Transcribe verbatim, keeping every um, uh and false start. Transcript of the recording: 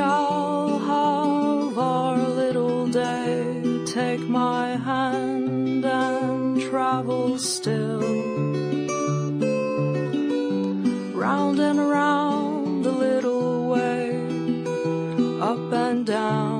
shall have our little day. Take my hand and travel still, round and around the little way, up and down